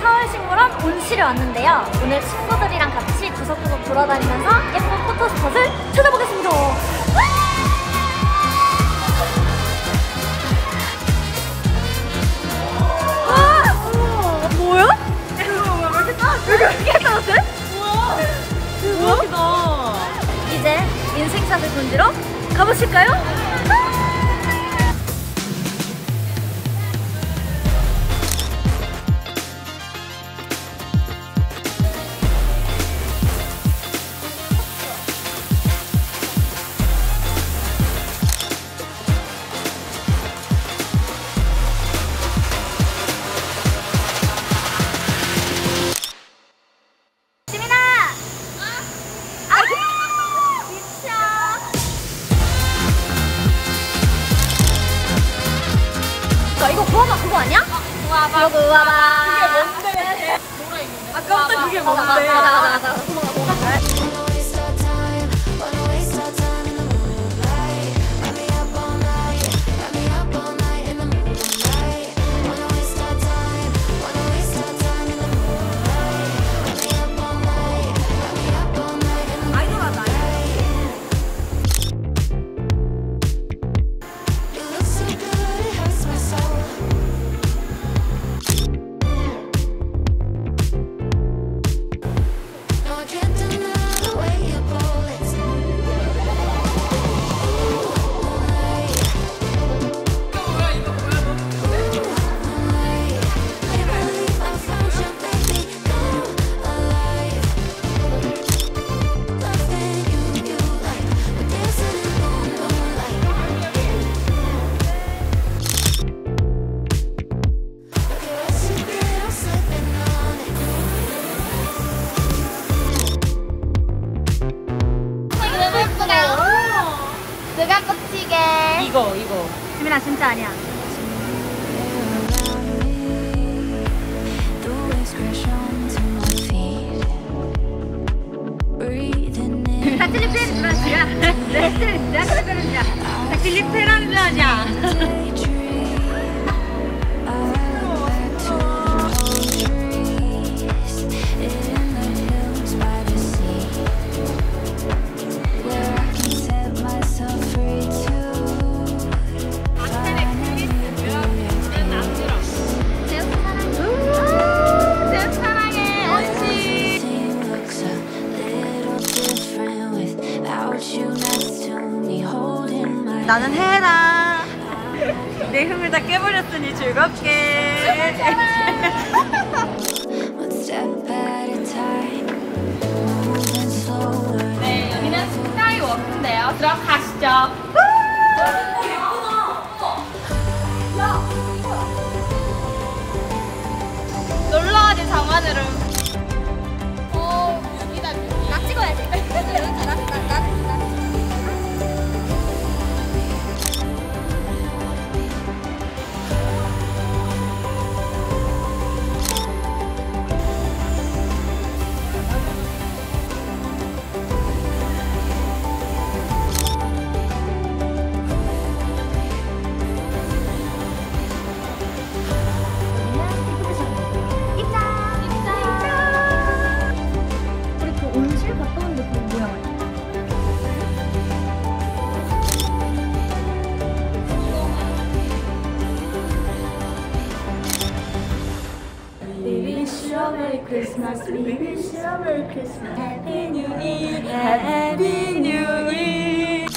서울식물원 온실에 왔는데요. 오늘 친구들이랑 같이 구석구석 돌아다니면서 예쁜 포토스팟을 찾아보겠습니다. 뭐야? 왜 이렇게 따뜻해? 왜 이렇게 따뜻해? 뭐야? 대박이다. 이제 인생샷을 건지러 가보실까요? 이거 구워봐 그거 아니야? 구워봐 이거 구워봐 그게 뭔데? 아까부터 그게 뭔데? 맞아 누가 꽂히게? 이거 지민아 진짜 아니야. 닭질리페라는 줄 아냐? 나는 해라. 내 흥을 다 깨버렸으니 즐겁게. 네, 여기는 스카이워크인데요. 들어가시죠. 놀러가지 장하늘은. 여기다 나 찍어야지. Merry Christmas, we wish you a Merry Christmas, Happy New Year, Happy New Year.